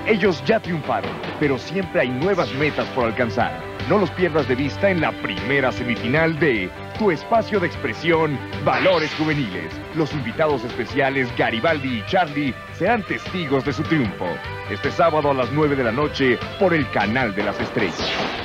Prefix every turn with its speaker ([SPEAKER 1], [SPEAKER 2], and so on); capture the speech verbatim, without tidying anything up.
[SPEAKER 1] Ellos ya triunfaron, pero siempre hay nuevas metas por alcanzar. No los pierdas de vista en la primera semifinal de Tu Espacio de Expresión, Valores Juveniles. Los invitados especiales Garibaldi y Charlie serán testigos de su triunfo. Este sábado a las nueve de la noche por el Canal de las Estrellas.